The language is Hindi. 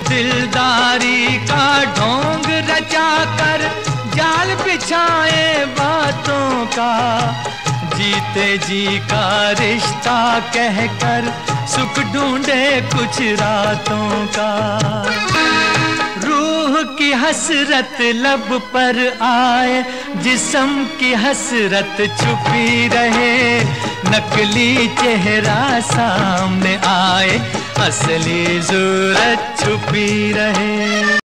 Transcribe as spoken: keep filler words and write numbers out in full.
दिलदारी का ढोंग रचा कर जाल बिछाए बातों का, जीते जी का रिश्ता कहकर सुख ढूंढे कुछ रातों का। रूह की हसरत लब पर आए, जिस्म की हसरत छुपी रहे, नकली चेहरा सामने आए, असली सूरत छुपी रहे।